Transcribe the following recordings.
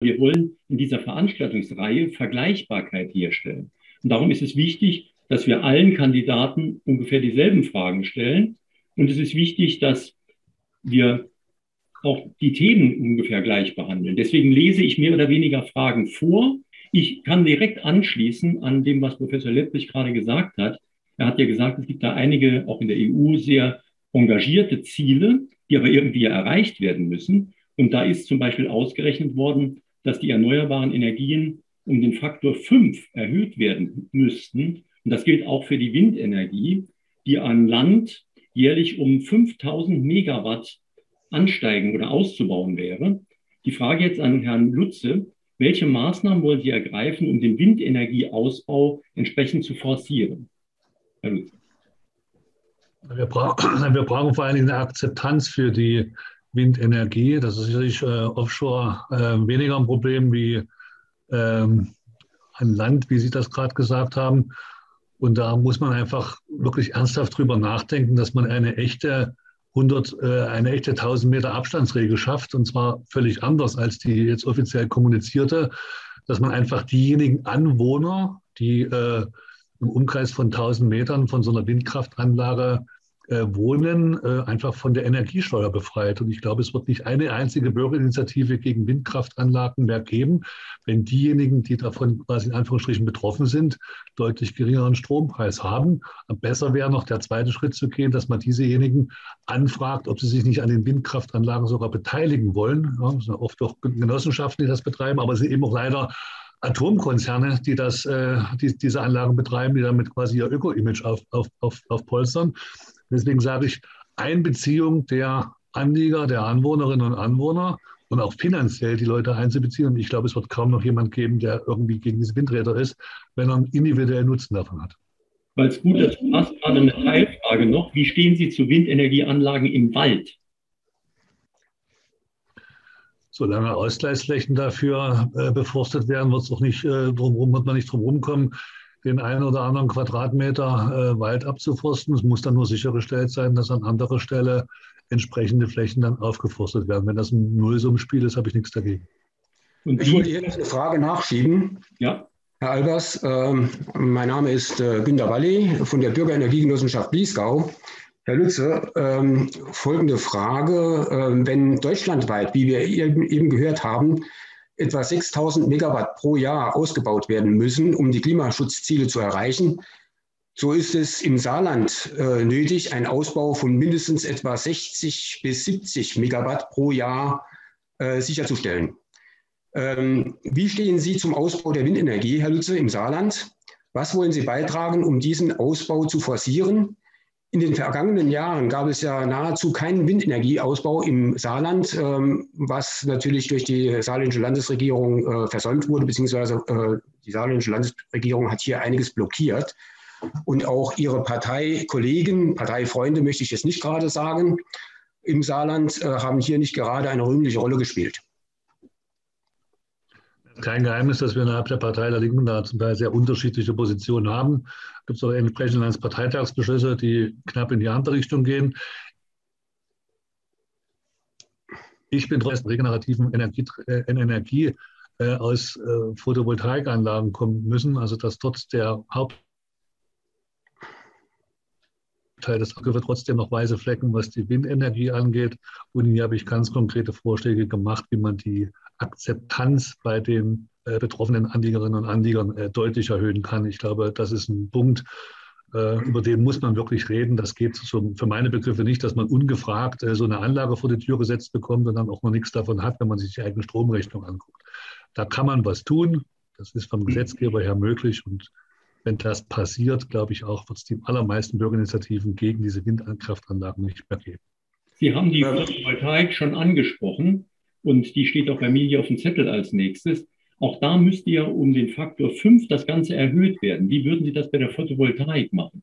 wir wollen in dieser Veranstaltungsreihe Vergleichbarkeit herstellen. Und darum ist es wichtig, dass wir allen Kandidaten ungefähr dieselben Fragen stellen. Und es ist wichtig, dass wir auch die Themen ungefähr gleich behandeln. Deswegen lese ich mehr oder weniger Fragen vor. Ich kann direkt anschließen an dem, was Professor Lepprich gerade gesagt hat. Er hat ja gesagt, es gibt da einige, auch in der EU, sehr engagierte Ziele, die aber irgendwie erreicht werden müssen. Und da ist zum Beispiel ausgerechnet worden, dass die erneuerbaren Energien um den Faktor 5 erhöht werden müssten. Und das gilt auch für die Windenergie, die an Land jährlich um 5000 Megawatt ansteigen oder auszubauen wäre. Die Frage jetzt an Herrn Lutze: Welche Maßnahmen wollen Sie ergreifen, um den Windenergieausbau entsprechend zu forcieren? Herr Lutze. Wir brauchen vor allen Dingen eine Akzeptanz für die Windenergie. Das ist sicherlich offshore weniger ein Problem wie an Land, wie Sie das gerade gesagt haben. Und da muss man einfach wirklich ernsthaft drüber nachdenken, dass man eine echte 1000 Meter Abstandsregel schafft, und zwar völlig anders als die jetzt offiziell kommunizierte, dass man einfach diejenigen Anwohner, die im Umkreis von 1000 Metern von so einer Windkraftanlage wohnen, einfach von der Energiesteuer befreit. Und ich glaube, es wird nicht eine einzige Bürgerinitiative gegen Windkraftanlagen mehr geben, wenn diejenigen, die davon quasi in Anführungsstrichen betroffen sind, deutlich geringeren Strompreis haben. Besser wäre noch der zweite Schritt zu gehen, dass man diesejenigen anfragt, ob sie sich nicht an den Windkraftanlagen sogar beteiligen wollen. Ja, es sind oft auch Genossenschaften, die das betreiben, aber es sind eben auch leider Atomkonzerne, die diese Anlagen betreiben, die damit quasi ihr Öko-Image aufpolstern. Deswegen sage ich, Einbeziehung der Anlieger, der Anwohnerinnen und Anwohner und auch finanziell die Leute einzubeziehen. Und ich glaube, es wird kaum noch jemand geben, der irgendwie gegen diese Windräder ist, wenn er einen individuellen Nutzen davon hat. Weil es gut dazu passt, gerade eine Teilfrage noch. Wie stehen Sie zu Windenergieanlagen im Wald? Solange Ausgleichsflächen dafür beforstet werden, wird man nicht drum rumkommen, den einen oder anderen Quadratmeter Wald abzuforsten. Es muss dann nur sichergestellt sein, dass an anderer Stelle entsprechende Flächen dann aufgeforstet werden. Wenn das ein Nullsummenspiel ist, habe ich nichts dagegen. Ich wollte hier noch eine Frage nachschieben. Ja. Herr Albers, mein Name ist Günter Walli von der Bürgerenergiegenossenschaft Bliesgau. Herr Lutze, folgende Frage. Wenn deutschlandweit, wie wir eben gehört haben, etwa 6000 Megawatt pro Jahr ausgebaut werden müssen, um die Klimaschutzziele zu erreichen, so ist es im Saarland nötig, einen Ausbau von mindestens etwa 60 bis 70 Megawatt pro Jahr sicherzustellen. Wie stehen Sie zum Ausbau der Windenergie, Herr Lutze, im Saarland? Was wollen Sie beitragen, um diesen Ausbau zu forcieren? In den vergangenen Jahren gab es ja nahezu keinen Windenergieausbau im Saarland, was natürlich durch die saarländische Landesregierung versäumt wurde, beziehungsweise die saarländische Landesregierung hat hier einiges blockiert. Und auch Ihre Parteikollegen, Parteifreunde möchte ich jetzt nicht gerade sagen, im Saarland haben hier nicht gerade eine rühmliche Rolle gespielt. Kein Geheimnis, dass wir innerhalb der Partei der Linken da zum Teil sehr unterschiedliche Positionen haben. Es gibt auch entsprechende Landesparteitagsbeschlüsse, die knapp in die andere Richtung gehen. Ich bin trotzdem regenerativen Energie aus Photovoltaikanlagen kommen müssen, also dass dort der Hauptteil des Akkus wird trotzdem noch weiße Flecken, was die Windenergie angeht. Und hier habe ich ganz konkrete Vorschläge gemacht, wie man die Akzeptanz bei den betroffenen Anliegerinnen und Anliegern deutlich erhöhen kann. Ich glaube, das ist ein Punkt, über den muss man wirklich reden. Das geht so für meine Begriffe nicht, dass man ungefragt so eine Anlage vor die Tür gesetzt bekommt und dann auch noch nichts davon hat, wenn man sich die eigene Stromrechnung anguckt. Da kann man was tun. Das ist vom Gesetzgeber her möglich. Und wenn das passiert, glaube ich auch, wird es die allermeisten Bürgerinitiativen gegen diese Windkraftanlagen nicht mehr geben. Sie haben die Photovoltaik schon angesprochen und die steht auch bei mir hier auf dem Zettel als nächstes. Auch da müsste ja um den Faktor 5 das Ganze erhöht werden. Wie würden Sie das bei der Photovoltaik machen?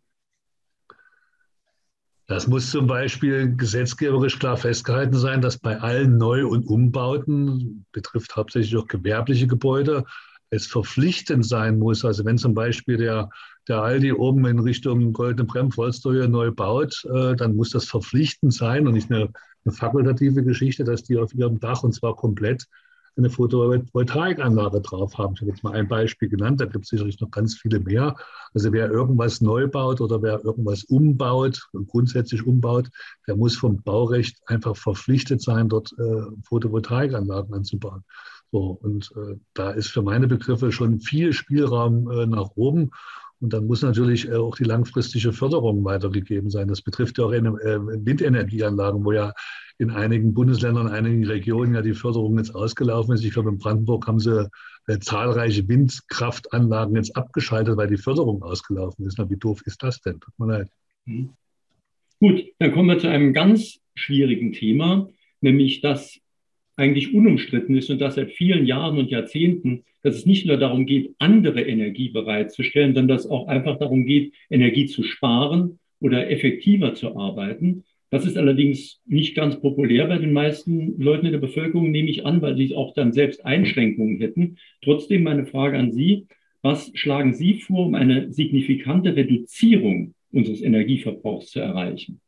Das muss zum Beispiel gesetzgeberisch klar festgehalten sein, dass bei allen Neu- und Umbauten, betrifft hauptsächlich auch gewerbliche Gebäude, es verpflichtend sein muss. Also wenn zum Beispiel der Aldi oben in Richtung Goldene Bremspolsterhöhe neu baut, dann muss das verpflichtend sein und nicht eine fakultative Geschichte, dass die auf ihrem Dach, und zwar komplett, eine Photovoltaikanlage drauf haben. Ich habe jetzt mal ein Beispiel genannt, da gibt es sicherlich noch ganz viele mehr. Also wer irgendwas neu baut oder wer irgendwas umbaut, grundsätzlich umbaut, der muss vom Baurecht einfach verpflichtet sein, dort Photovoltaikanlagen anzubauen. So, und da ist für meine Begriffe schon viel Spielraum nach oben. Und dann muss natürlich auch die langfristige Förderung weitergegeben sein. Das betrifft ja auch Windenergieanlagen, wo ja in einigen Bundesländern, in einigen Regionen ja die Förderung jetzt ausgelaufen ist. Ich glaube, in Brandenburg haben sie zahlreiche Windkraftanlagen jetzt abgeschaltet, weil die Förderung ausgelaufen ist. Na, wie doof ist das denn? Tut mir leid. Gut, dann kommen wir zu einem ganz schwierigen Thema, nämlich das eigentlich unumstritten ist und das seit vielen Jahren und Jahrzehnten, dass es nicht nur darum geht, andere Energie bereitzustellen, sondern dass es auch einfach darum geht, Energie zu sparen oder effektiver zu arbeiten. Das ist allerdings nicht ganz populär bei den meisten Leuten in der Bevölkerung, nehme ich an, weil sie auch dann selbst Einschränkungen hätten. Trotzdem meine Frage an Sie, was schlagen Sie vor, um eine signifikante Reduzierung unseres Energieverbrauchs zu erreichen?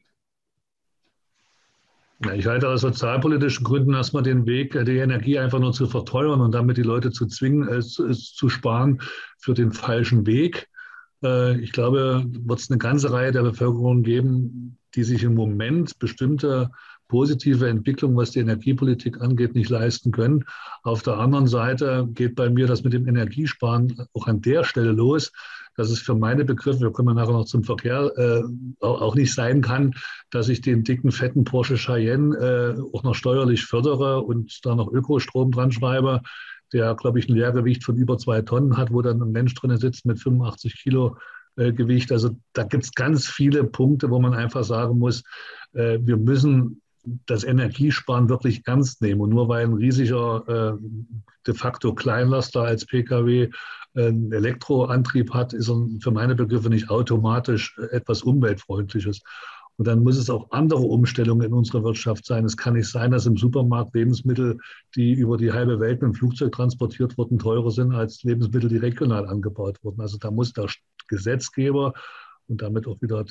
Ja, ich halte aus sozialpolitischen Gründen erstmal den Weg, die Energie einfach nur zu verteuern und damit die Leute zu zwingen, es zu sparen, für den falschen Weg. Ich glaube, wird es eine ganze Reihe der Bevölkerung geben, die sich im Moment bestimmte positive Entwicklungen, was die Energiepolitik angeht, nicht leisten können. Auf der anderen Seite geht bei mir das mit dem Energiesparen auch an der Stelle los, dass es für meine Begriffe, wir kommen nachher noch zum Verkehr, auch nicht sein kann, dass ich den dicken, fetten Porsche Cayenne auch noch steuerlich fördere und da noch Ökostrom dran schreibe, der, glaube ich, ein Leergewicht von über 2 Tonnen hat, wo dann ein Mensch drin sitzt mit 85 Kilo Gewicht. Also da gibt es ganz viele Punkte, wo man einfach sagen muss, wir müssen das Energiesparen wirklich ernst nehmen. Und nur weil ein riesiger de facto Kleinlaster als Pkw einen Elektroantrieb hat, ist er für meine Begriffe nicht automatisch etwas Umweltfreundliches. Und dann muss es auch andere Umstellungen in unserer Wirtschaft sein. Es kann nicht sein, dass im Supermarkt Lebensmittel, die über die halbe Welt mit dem Flugzeug transportiert wurden, teurer sind als Lebensmittel, die regional angebaut wurden. Also da muss der Gesetzgeber und damit auch wieder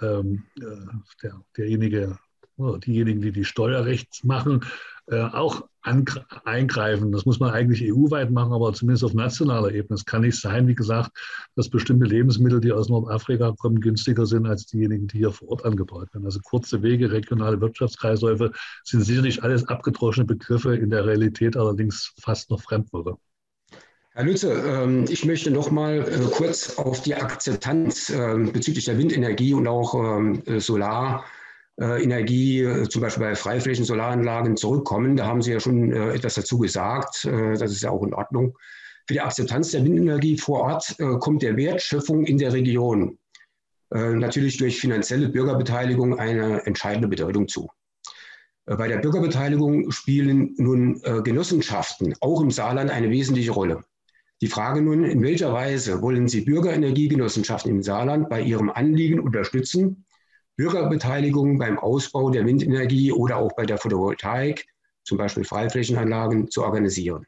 derjenige, diejenigen, die Steuerrecht machen, auch eingreifen. Das muss man eigentlich EU-weit machen, aber zumindest auf nationaler Ebene. Es kann nicht sein, wie gesagt, dass bestimmte Lebensmittel, die aus Nordafrika kommen, günstiger sind als diejenigen, die hier vor Ort angebaut werden. Also kurze Wege, regionale Wirtschaftskreisläufe sind sicherlich alles abgedroschene Begriffe, in der Realität allerdings fast noch Fremdwörter. Herr Lütze, ich möchte noch mal kurz auf die Akzeptanz bezüglich der Windenergie und auch Solarenergie, zum Beispiel bei Freiflächen-Solaranlagen zurückkommen. Da haben Sie ja schon etwas dazu gesagt. Das ist ja auch in Ordnung. Für die Akzeptanz der Windenergie vor Ort kommt der Wertschöpfung in der Region natürlich durch finanzielle Bürgerbeteiligung eine entscheidende Bedeutung zu. Bei der Bürgerbeteiligung spielen nun Genossenschaften auch im Saarland eine wesentliche Rolle. Die Frage nun, in welcher Weise wollen Sie Bürgerenergiegenossenschaften im Saarland bei ihrem Anliegen unterstützen, Bürgerbeteiligung beim Ausbau der Windenergie oder auch bei der Photovoltaik, zum Beispiel Freiflächenanlagen, zu organisieren?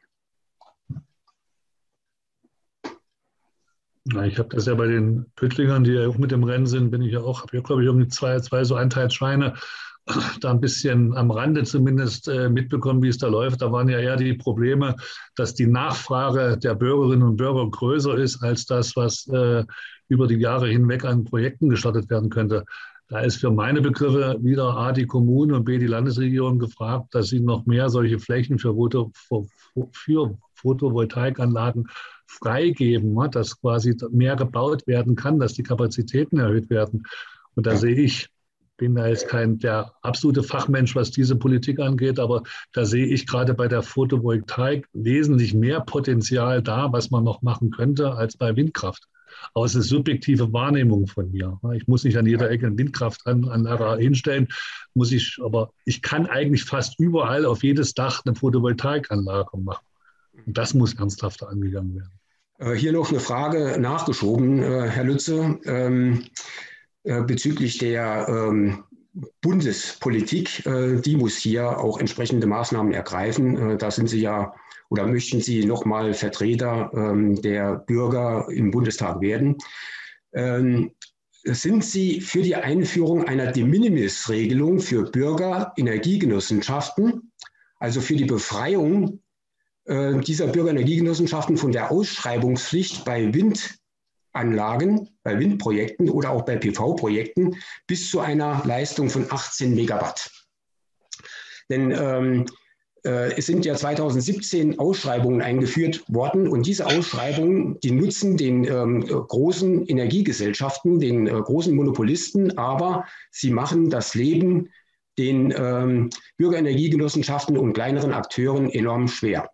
Ja, ich habe das ja bei den Püttlingern, die ja auch mit im Rennen sind, habe ich, glaube ich, irgendwie zwei so Anteilsscheine da ein bisschen am Rande zumindest mitbekommen, wie es da läuft. Da waren ja eher die Probleme, dass die Nachfrage der Bürgerinnen und Bürger größer ist als das, was über die Jahre hinweg an Projekten gestartet werden könnte. Da ist für meine Begriffe wieder A, die Kommunen und B, die Landesregierung gefragt, dass sie noch mehr solche Flächen für Photovoltaikanlagen freigeben, dass quasi mehr gebaut werden kann, dass die Kapazitäten erhöht werden. Und da sehe ich, bin da jetzt kein der absolute Fachmensch, was diese Politik angeht, aber da sehe ich gerade bei der Photovoltaik wesentlich mehr Potenzial da, was man noch machen könnte, als bei Windkraft. Aber es ist subjektive Wahrnehmung von mir. Ich muss nicht an jeder Ecke eine Windkraftanlage hinstellen, aber ich kann eigentlich fast überall auf jedes Dach eine Photovoltaikanlage machen. Und das muss ernsthafter angegangen werden. Hier noch eine Frage nachgeschoben, Herr Lütze. Bezüglich der Bundespolitik, die muss hier auch entsprechende Maßnahmen ergreifen. Da sind Sie ja oder möchten Sie nochmal Vertreter der Bürger im Bundestag werden. Sind Sie für die Einführung einer De-Minimis-Regelung für Bürgerenergiegenossenschaften, also für die Befreiung dieser Bürgerenergiegenossenschaften von der Ausschreibungspflicht bei Windanlagen, bei Windprojekten oder auch bei PV-Projekten bis zu einer Leistung von 18 Megawatt. Denn es sind ja 2017 Ausschreibungen eingeführt worden und diese Ausschreibungen, die nutzen den großen Energiegesellschaften, den großen Monopolisten, aber sie machen das Leben den Bürgerenergiegenossenschaften und kleineren Akteuren enorm schwer.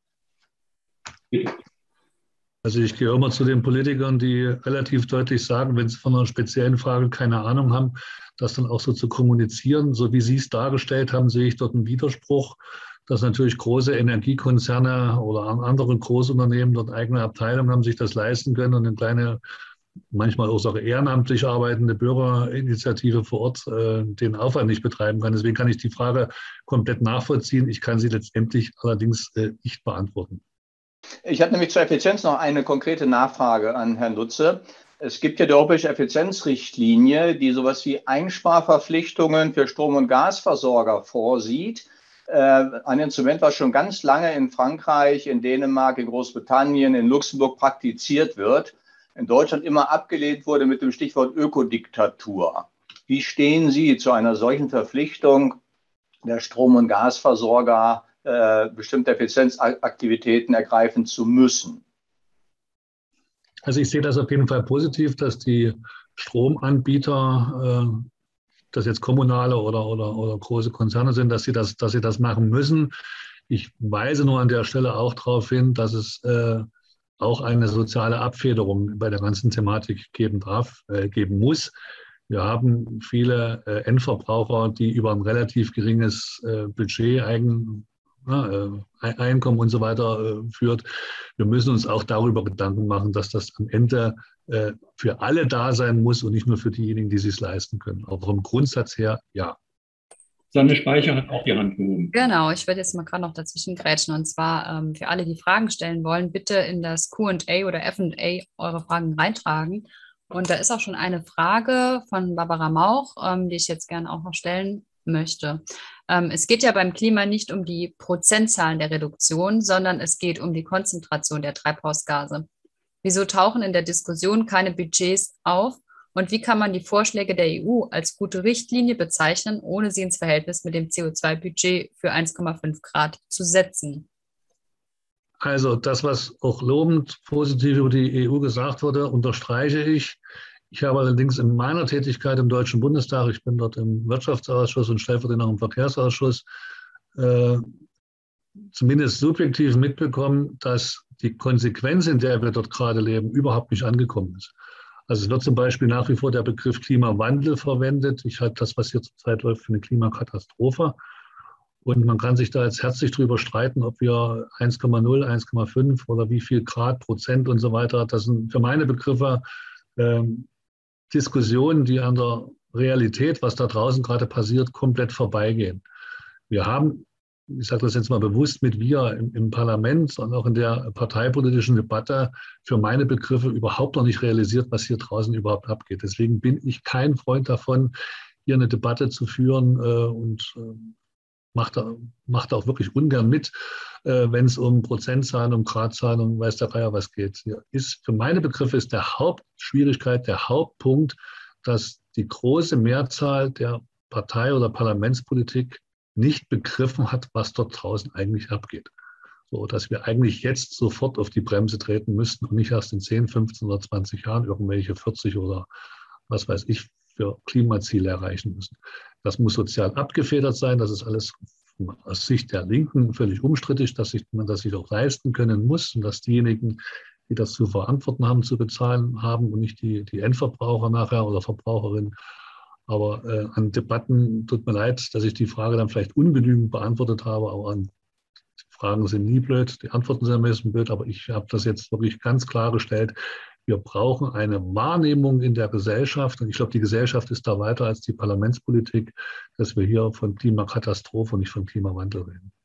Also ich gehöre immer zu den Politikern, die relativ deutlich sagen, wenn sie von einer speziellen Frage keine Ahnung haben, das dann auch so zu kommunizieren. So wie Sie es dargestellt haben, sehe ich dort einen Widerspruch, dass natürlich große Energiekonzerne oder andere Großunternehmen dort eigene Abteilungen haben, sich das leisten können und eine kleine, manchmal auch ehrenamtlich arbeitende Bürgerinitiative vor Ort den Aufwand nicht betreiben kann. Deswegen kann ich die Frage komplett nachvollziehen. Ich kann sie letztendlich allerdings nicht beantworten. Ich habe nämlich zur Effizienz noch eine konkrete Nachfrage an Herrn Lutze. Es gibt ja die Europäische Effizienzrichtlinie, die sowas wie Einsparverpflichtungen für Strom- und Gasversorger vorsieht. Ein Instrument, was schon ganz lange in Frankreich, in Dänemark, in Großbritannien, in Luxemburg praktiziert wird, in Deutschland immer abgelehnt wurde mit dem Stichwort Ökodiktatur. Wie stehen Sie zu einer solchen Verpflichtung der Strom- und Gasversorger, bestimmte Effizienzaktivitäten ergreifen zu müssen? Also ich sehe das auf jeden Fall positiv, dass die Stromanbieter, das jetzt kommunale oder große Konzerne sind, dass sie das machen müssen. Ich weise nur an der Stelle auch darauf hin, dass es auch eine soziale Abfederung bei der ganzen Thematik geben muss. Wir haben viele Endverbraucher, die über ein relativ geringes Budget Einkommen und so weiter führt. Wir müssen uns auch darüber Gedanken machen, dass das am Ende für alle da sein muss und nicht nur für diejenigen, die es sich leisten können. Aber vom Grundsatz her, ja. Sanne Speicher hat auch die Hand gehoben. Genau, ich werde jetzt mal gerade noch dazwischen grätschen. Und zwar für alle, die Fragen stellen wollen, bitte in das Q&A oder F&A eure Fragen reintragen. Und da ist auch schon eine Frage von Barbara Mauch, die ich jetzt gerne auch noch stellen möchte. Es geht ja beim Klima nicht um die Prozentzahlen der Reduktion, sondern es geht um die Konzentration der Treibhausgase. Wieso tauchen in der Diskussion keine Budgets auf und wie kann man die Vorschläge der EU als gute Richtlinie bezeichnen, ohne sie ins Verhältnis mit dem CO2-Budget für 1,5 Grad zu setzen? Also das, was auch lobend positiv über die EU gesagt wurde, unterstreiche ich. Ich habe allerdings in meiner Tätigkeit im Deutschen Bundestag, ich bin dort im Wirtschaftsausschuss und stellvertretend im Verkehrsausschuss, zumindest subjektiv mitbekommen, dass die Konsequenz, in der wir dort gerade leben, überhaupt nicht angekommen ist. Also es wird zum Beispiel nach wie vor der Begriff Klimawandel verwendet. Ich halte das, was hier zurzeit läuft, für eine Klimakatastrophe. Und man kann sich da jetzt herzlich drüber streiten, ob wir 1,0, 1,5 oder wie viel Grad, Prozent und so weiter. Das sind für meine Begriffe Diskussionen, die an der Realität, was da draußen gerade passiert, komplett vorbeigehen. Wir haben, ich sage das jetzt mal bewusst mit wir im Parlament und auch in der parteipolitischen Debatte für meine Begriffe überhaupt noch nicht realisiert, was hier draußen überhaupt abgeht. Deswegen bin ich kein Freund davon, hier eine Debatte zu führen und macht auch wirklich ungern mit, wenn es um Prozentzahlen, um Gradzahlen, um weiß der Geier was geht. Für meine Begriffe ist der Hauptschwierigkeit, der Hauptpunkt, dass die große Mehrzahl der Partei- oder Parlamentspolitik nicht begriffen hat, was dort draußen eigentlich abgeht. So, dass wir eigentlich jetzt sofort auf die Bremse treten müssten und nicht erst in 10, 15 oder 20 Jahren irgendwelche 40 oder was weiß ich für Klimaziele erreichen müssen. Das muss sozial abgefedert sein. Das ist alles aus Sicht der Linken völlig unstrittig, dass man das sich auch leisten können muss und dass diejenigen, die das zu verantworten haben, zu bezahlen haben und nicht die Endverbraucher nachher oder Verbraucherinnen. Aber an Debatten, tut mir leid, dass ich die Frage dann vielleicht ungenügend beantwortet habe, aber die Fragen sind nie blöd, die Antworten sind am besten blöd, aber ich habe das jetzt wirklich ganz klargestellt. Wir brauchen eine Wahrnehmung in der Gesellschaft und ich glaube, die Gesellschaft ist da weiter als die Parlamentspolitik, dass wir hier von Klimakatastrophe und nicht von Klimawandel reden.